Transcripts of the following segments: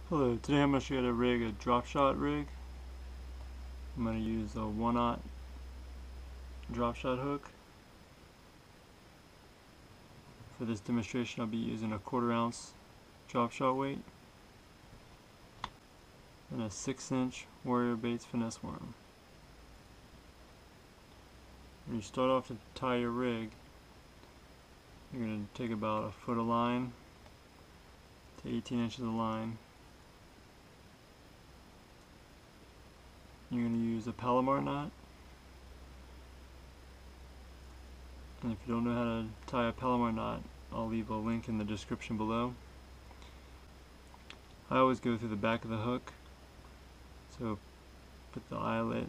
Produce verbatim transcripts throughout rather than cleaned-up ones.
Hello, today I'm going to show you how to rig a drop shot rig. I'm going to use a one aught drop shot hook. For this demonstration I'll be using a quarter ounce drop shot weight and a six inch Warrior Baits finesse worm. When you start off to tie your rig, you're going to take about a foot of line to eighteen inches of line. You're going to use a Palomar knot, and if you don't know how to tie a Palomar knot, I'll leave a link in the description below. I always go through the back of the hook, so put the eyelet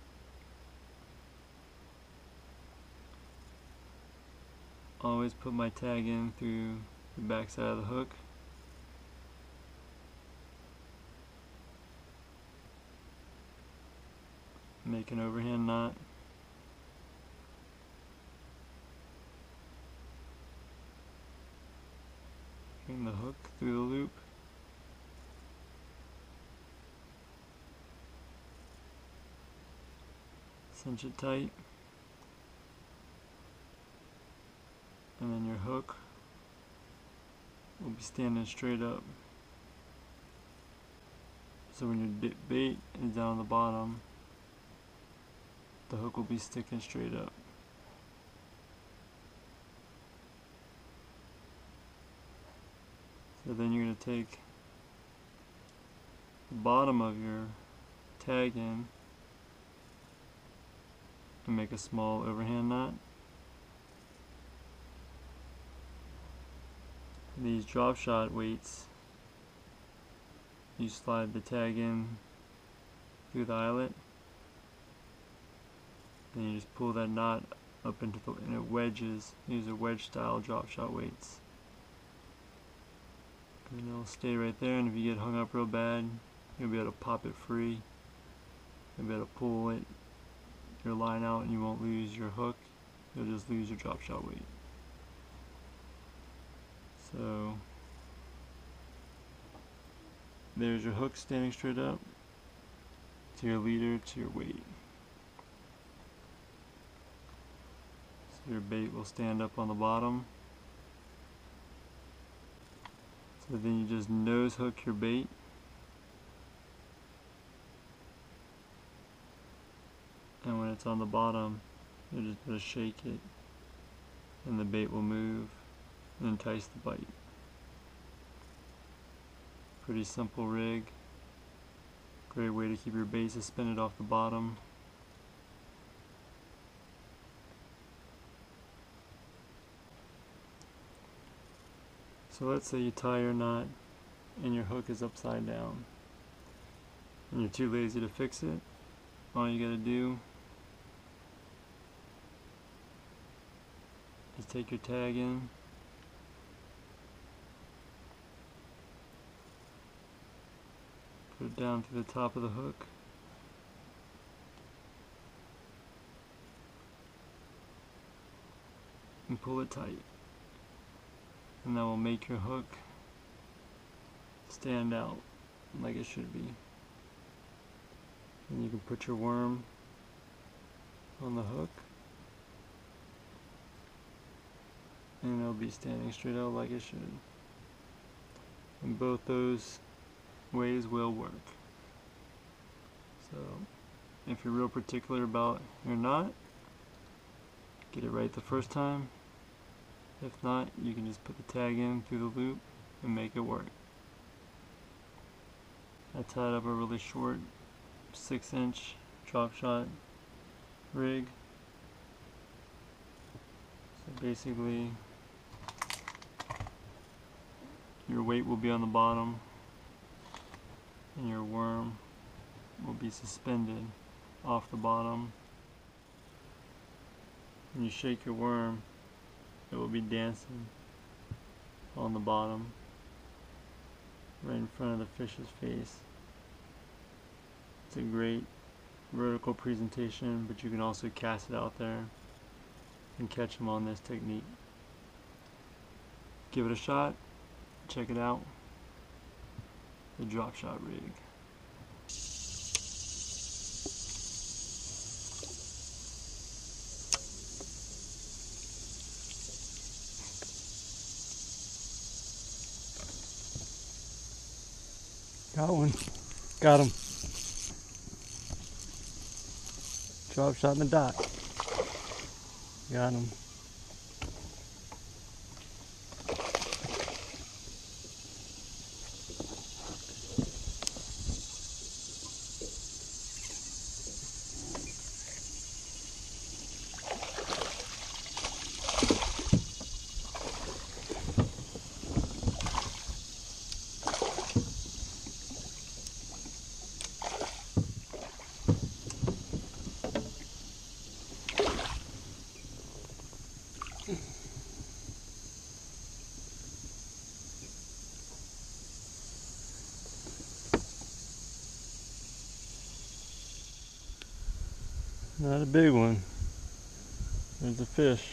always put my tag in through the back side of the hook. Make an overhand knot. Bring the hook through the loop. Cinch it tight. And then your hook will be standing straight up. So when your bait is down the bottom, the hook will be sticking straight up. So then you're going to take the bottom of your tag in and make a small overhand knot. These drop shot weights, you slide the tag in through the eyelet, and you just pull that knot up into the, and it wedges. These are wedge style drop shot weights. And it'll stay right there, and if you get hung up real bad, you'll be able to pop it free. You'll be able to pull it, your line out, and you won't lose your hook. You'll just lose your drop shot weight. So there's your hook standing straight up to your leader to your weight. So your bait will stand up on the bottom. So then you just nose hook your bait. And when it's on the bottom, you just put a shake it, and the bait will move and entice the bite. Pretty simple rig. Great way to keep your bait suspended off the bottom. So let's say you tie your knot and your hook is upside down and you're too lazy to fix it. All you gotta do is take your tag in, put it down to the top of the hook, and pull it tight. And that will make your hook stand out like it should be. And you can put your worm on the hook, and it'll be standing straight out like it should. And both those ways will work. So if you're real particular about your knot, get it right the first time. If not, you can just put the tag in through the loop and make it work. I tied up a really short six inch drop shot rig. So basically your weight will be on the bottom and your worm will be suspended off the bottom. When you shake your worm, it will be dancing on the bottom right in front of the fish's face. It's a great vertical presentation, but you can also cast it out there and catch them on this technique. Give it a shot, check it out. the drop shot rig. Got one. Got him. Drop shot in the dot. Got him. Not a big one. There's a fish.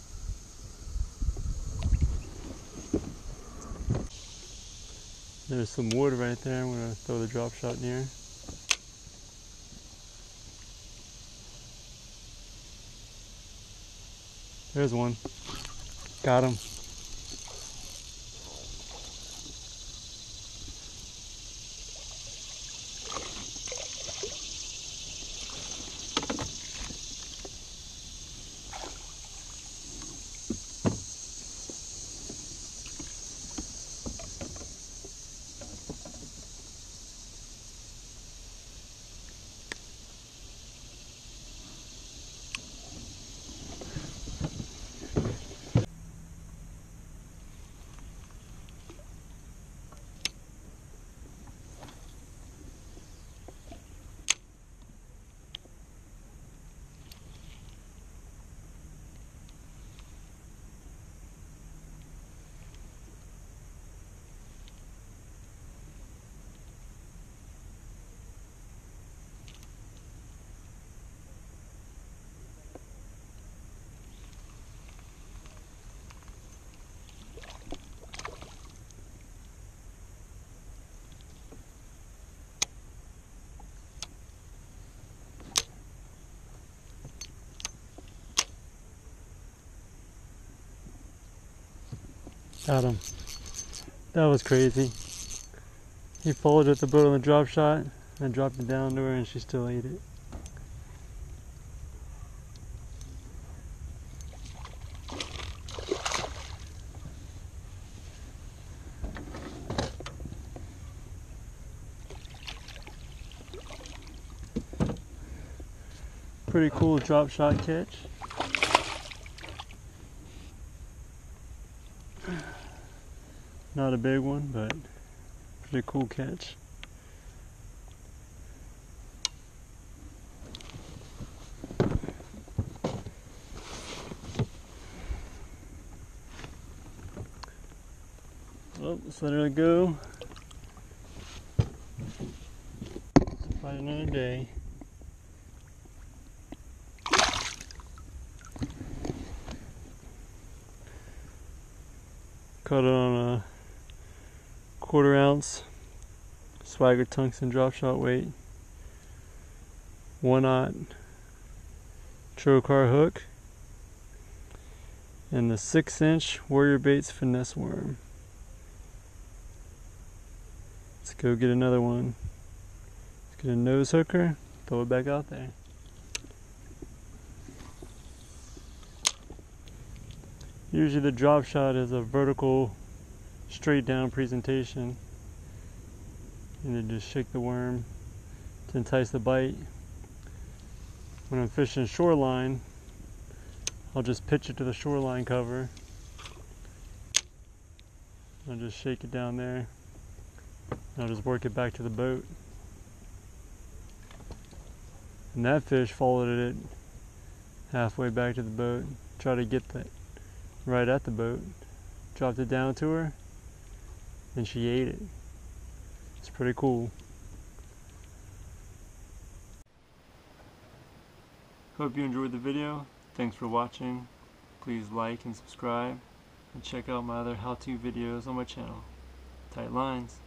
There's some wood right there. I'm going to throw the drop shot near. There's one. Got him. Got him. That was crazy. He followed at the boat on the drop shot and dropped it down to her and she still ate it. Pretty cool drop shot catch. Not a big one, but pretty cool catch. Well, let's let her go. Fight another day. Caught it on a quarter ounce Swagger tungsten drop shot weight, one aught trocar hook, and the six inch Warrior Baits finesse worm. Let's go get another one. Let's get a nose hooker, throw it back out there. Usually the drop shot is a vertical, straight down presentation. And then just shake the worm to entice the bite. When I'm fishing shoreline, I'll just pitch it to the shoreline cover. I'll just shake it down there. And I'll just work it back to the boat. And that fish followed it halfway back to the boat. Try to get that right at the boat. Dropped it down to her, and she ate it. It's pretty cool. Hope you enjoyed the video. Thanks for watching. Please like and subscribe, and check out my other how-to videos on my channel. Tight lines.